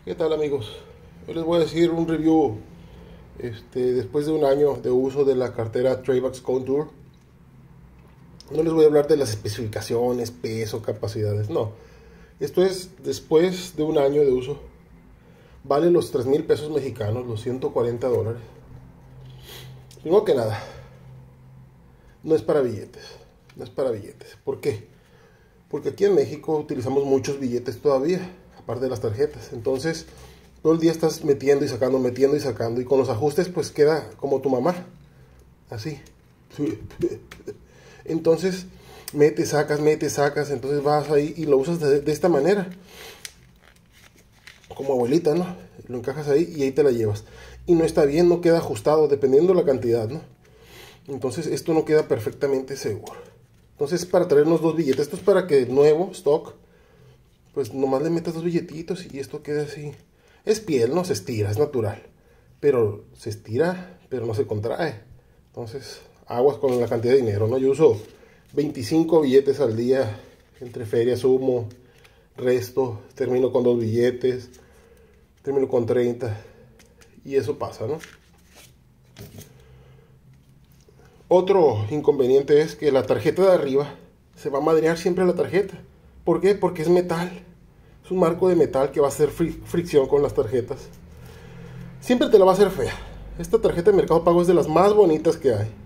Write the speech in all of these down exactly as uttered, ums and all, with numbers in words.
¿Qué tal, amigos? Hoy les voy a decir un review este, después de un año de uso de la cartera Trayvax Contour. No les voy a hablar de las especificaciones, peso, capacidades, no. Esto es después de un año de uso. Vale los tres mil pesos mexicanos, los ciento cuarenta dólares. Primero que nada, no es para billetes, no es para billetes. ¿Por qué? Porque aquí en México utilizamos muchos billetes todavía, aparte de las tarjetas. Entonces, todo el día estás metiendo y sacando, metiendo y sacando. Y con los ajustes, pues queda como tu mamá. Así. Entonces, metes, sacas, metes, sacas. Entonces vas ahí y lo usas de, de esta manera. Como abuelita, ¿no? Lo encajas ahí y ahí te la llevas. Y no está bien, no queda ajustado, dependiendo de la cantidad, ¿no? Entonces, esto no queda perfectamente seguro. Entonces, para traernos dos billetes, esto es para que nuevo, stock, pues nomás le metas dos billetitos y esto queda así. Es piel, no se estira, es natural. Pero se estira, pero no se contrae. Entonces, aguas con la cantidad de dinero, ¿no? Yo uso veinticinco billetes al día, entre ferias, sumo, resto, termino con dos billetes, termino con treinta. Y eso pasa, ¿no? Otro inconveniente es que la tarjeta de arriba se va a madrear siempre la tarjeta. ¿Por qué? Porque es metal. Es un marco de metal que va a hacer fri fricción con las tarjetas. Siempre te la va a hacer fea. Esta tarjeta de Mercado Pago es de las más bonitas que hay.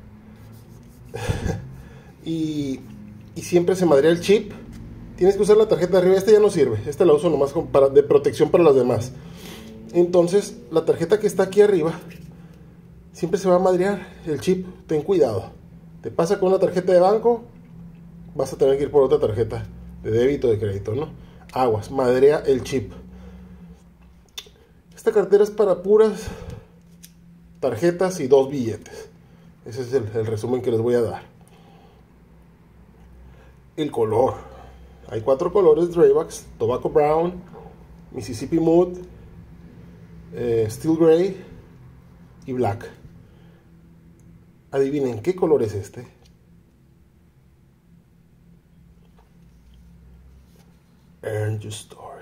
y, y siempre se madrea el chip. Tienes que usar la tarjeta de arriba. Esta ya no sirve. Esta la uso nomás para, de protección para las demás. Entonces, la tarjeta que está aquí arriba siempre se va a madrear el chip. Ten cuidado. Te pasa con una tarjeta de banco, vas a tener que ir por otra tarjeta de débito o de crédito, ¿no? Aguas, madrea el chip. Esta cartera es para puras tarjetas y dos billetes. Ese es el, el resumen que les voy a dar. El color. Hay cuatro colores de Trayvax: Tobacco Brown, Mississippi Mud, eh, Steel Gray y Black. Adivinen, ¿qué color es este? Earn Your Story.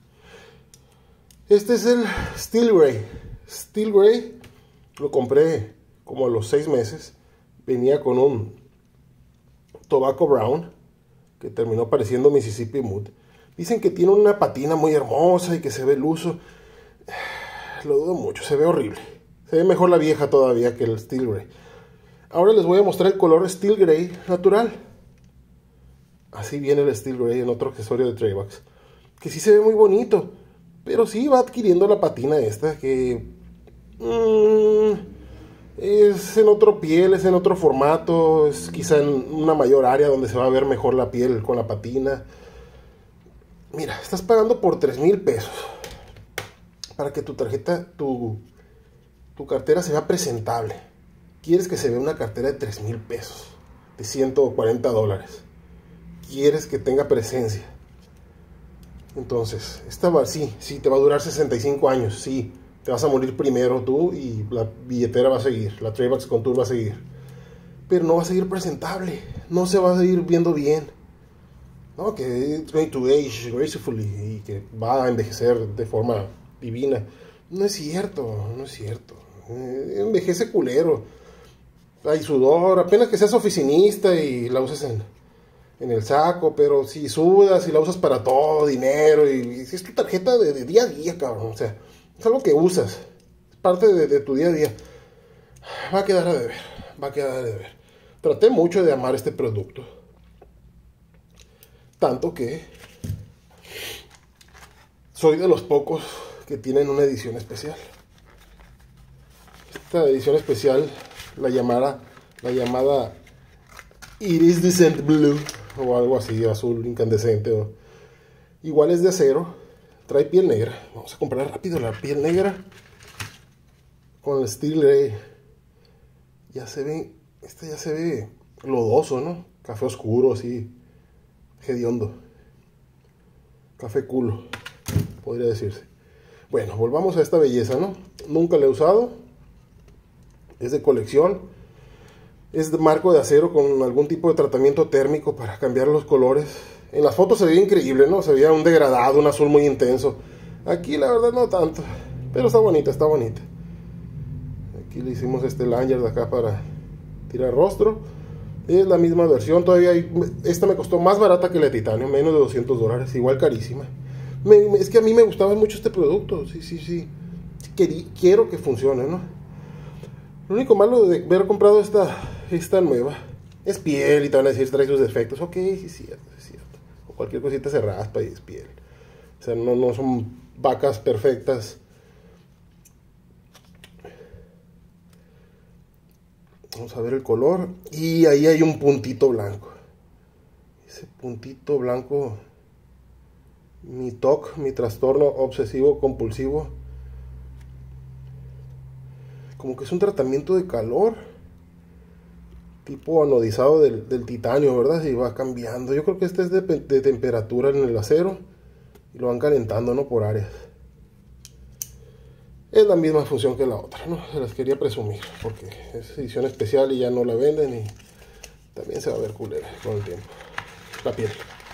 Este es el Steel Gray. Steel Gray lo compré como a los seis meses. Venía con un Tobacco Brown que terminó pareciendo Mississippi Mud. Dicen que tiene una patina muy hermosa y que se ve luso. Lo dudo mucho, se ve horrible. Se ve mejor la vieja todavía que el Steel Gray. Ahora les voy a mostrar el color Steel Gray natural. Así viene el Steel Gray en otro accesorio de Trayvax, que sí se ve muy bonito, pero sí va adquiriendo la patina esta, que mmm, es en otro piel, es en otro formato, es quizá en una mayor área donde se va a ver mejor la piel con la patina. Mira, estás pagando por tres mil pesos para que tu tarjeta, tu, tu cartera se vea presentable. Quieres que se vea una cartera de tres mil pesos, de ciento cuarenta dólares. Quieres que tenga presencia. Entonces, esta va, sí, sí, te va a durar sesenta y cinco años, sí. Te vas a morir primero tú y la billetera va a seguir, la Trayvax Contour va a seguir. Pero no va a seguir presentable, no se va a seguir viendo bien. No, que it's going to age gracefully y que va a envejecer de forma divina. No es cierto, no es cierto. Eh, envejece culero. Hay sudor, apenas que seas oficinista y la uses en, en el saco, pero si sudas y la usas para todo, dinero, y, y si es tu tarjeta de, de día a día, cabrón, o sea, es algo que usas, es parte de, de tu día a día, va a quedar a deber, va a quedar a deber. Traté mucho de amar este producto, tanto que soy de los pocos que tienen una edición especial. Esta edición especial la llamada, la llamada Iridescent Blue o algo así, azul incandescente. O, igual es de acero, trae piel negra. Vamos a comprar rápido la piel negra con el Steel Gray. Ya se ve, este ya se ve lodoso, ¿no? Café oscuro, así, hediondo. Café culo, podría decirse. Bueno, volvamos a esta belleza, ¿no? Nunca la he usado. Es de colección, es de marco de acero con algún tipo de tratamiento térmico para cambiar los colores. En las fotos se veía increíble, ¿no? Se veía un degradado, un azul muy intenso. Aquí la verdad no tanto, pero está bonita, está bonita. Aquí le hicimos este lanyard de acá para tirar rostro. Es la misma versión, todavía hay, esta me costó más barata que la de titanio, menos de doscientos dólares, igual carísima. Me, me, es que a mí me gustaba mucho este producto, sí, sí, sí. Querí, quiero que funcione, ¿no? Lo único malo de haber comprado esta, esta nueva es piel y te van a decir trae sus defectos. Ok, sí es cierto, sí es cierto. O cualquier cosita se raspa y es piel. O sea, no, no son vacas perfectas. Vamos a ver el color. Y ahí hay un puntito blanco. Ese puntito blanco, mi T O C, mi trastorno obsesivo compulsivo. Como que es un tratamiento de calor. Tipo anodizado del, del titanio, ¿verdad? Y va cambiando. Yo creo que este es de, de temperatura en el acero. Y lo van calentando, ¿no? Por áreas. Es la misma función que la otra, ¿no? Se las quería presumir, porque es edición especial y ya no la venden y también se va a ver culera con el tiempo. La piel.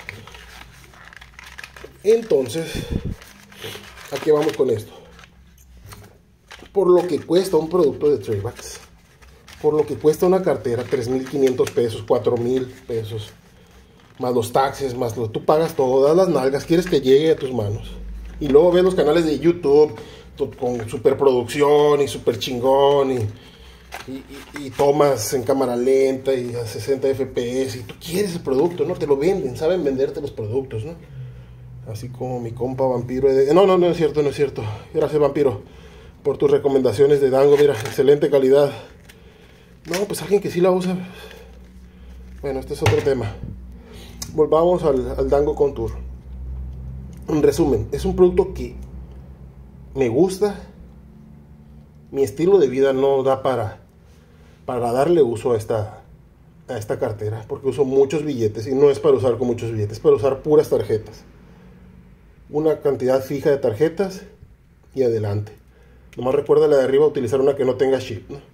Entonces, aquí vamos con esto. Por lo que cuesta un producto de Trayvax, por lo que cuesta una cartera, tres mil quinientos pesos, cuatro mil pesos, más los taxes, más lo, tú pagas todas las nalgas, quieres que llegue a tus manos. Y luego ves los canales de YouTube con superproducción y super chingón y, y, y, y tomas en cámara lenta y a sesenta F P S y tú quieres el producto, ¿no? Te lo venden, saben venderte los productos, ¿no? Así como mi compa Vampiro. De... No, no, no es cierto, no es cierto. Gracias, Vampiro, por tus recomendaciones de Dango. Mira, excelente calidad. No, pues alguien que sí la usa. Bueno, este es otro tema. Volvamos al, al Dango Contour. En resumen, es un producto que me gusta. Mi estilo de vida no da para, para darle uso a esta, a esta cartera, porque uso muchos billetes y no es para usar con muchos billetes, es para usar puras tarjetas. Una cantidad fija de tarjetas y adelante. Nomás recuerda la de arriba utilizar una que no tenga chip, ¿no?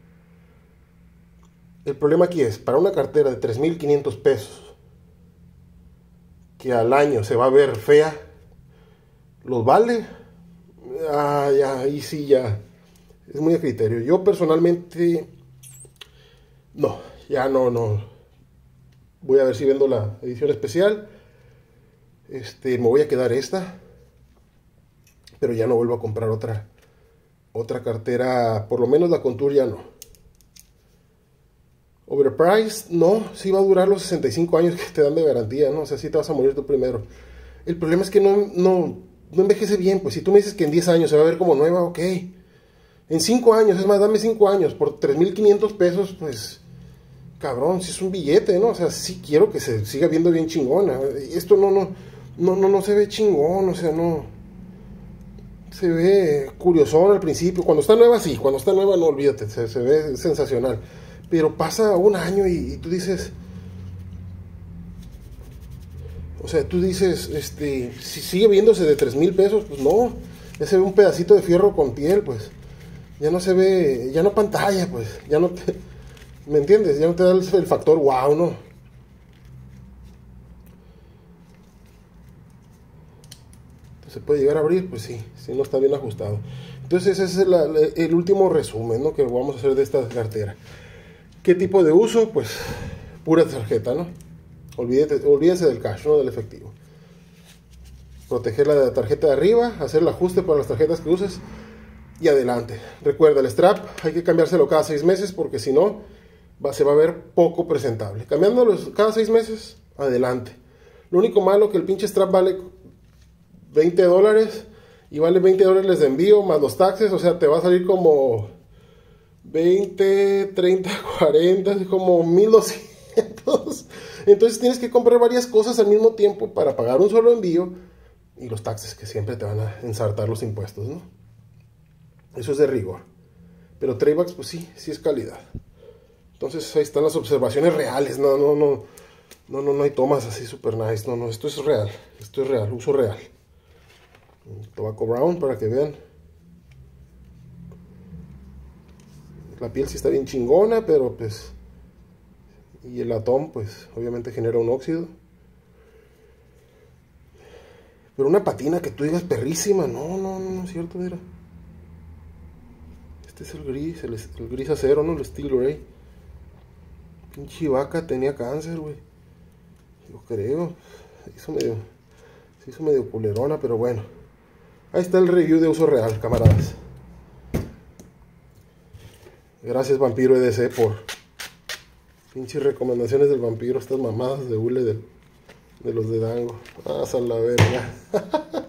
El problema aquí es, para una cartera de tres mil quinientos pesos, que al año se va a ver fea, ¿los vale? Ah, ya, ahí sí ya, es muy a criterio. Yo personalmente, no, ya no, no. Voy a ver si vendo la edición especial. Este, me voy a quedar esta, pero ya no vuelvo a comprar otra, otra cartera, por lo menos la Contour ya no. Overpriced, no, sí va a durar los sesenta y cinco años que te dan de garantía, ¿no? O sea, sí te vas a morir tú primero. El problema es que no, no, no envejece bien, pues si tú me dices que en diez años se va a ver como nueva, ok. En cinco años, es más, dame cinco años, por tres mil quinientos pesos, pues, cabrón, si es un billete, ¿no? O sea, sí quiero que se siga viendo bien chingona. Esto no, no, no, no, no se ve chingón, o sea, no. Se ve curiosón al principio. Cuando está nueva, sí, cuando está nueva, no, olvídate, se, se ve sensacional. Pero pasa un año y, y tú dices, o sea, tú dices, este, si sigue viéndose de tres mil pesos, pues no, ya se ve un pedacito de fierro con piel, pues, ya no se ve, ya no pantalla, pues, ya no te, ¿me entiendes? Ya no te da el, el factor wow, ¿no? ¿Se puede llegar a abrir? Pues sí, si no está bien ajustado. Entonces ese es la, el último resumen, ¿no?, que vamos a hacer de esta cartera. ¿Qué tipo de uso? Pues pura tarjeta, ¿no? Olvídate, olvídense del cash, no del efectivo. Proteger la tarjeta de arriba, hacer el ajuste para las tarjetas que uses y adelante. Recuerda, el strap hay que cambiárselo cada seis meses porque si no va, se va a ver poco presentable. Cambiándolo cada seis meses, adelante. Lo único malo que el pinche strap vale veinte dólares y vale veinte dólares de envío más los taxes, o sea, te va a salir como veinte, treinta, cuarenta, como mil doscientos. Entonces tienes que comprar varias cosas al mismo tiempo para pagar un solo envío y los taxes que siempre te van a ensartar los impuestos, ¿no? Eso es de rigor. Pero Trayvax, pues sí, sí es calidad. Entonces ahí están las observaciones reales. No, no, no, no, no, no hay tomas así super nice. No, no, esto es real. Esto es real, uso real. Tobacco Brown para que vean. La piel sí está bien chingona, pero pues, y el latón pues obviamente genera un óxido. Pero una patina que tú digas perrísima. No, no, no, no es cierto, mira. Este es el gris, el, el gris acero, ¿no? El Steel Gray. Pinche vaca tenía cáncer, güey. Yo creo. Se hizo medio, se hizo medio culerona, pero bueno. Ahí está el review de uso real, camaradas. Gracias, Vampiro E D C, por pinches recomendaciones del vampiro. Estas mamadas de hule de, de los de Dango. Ah, a la verga.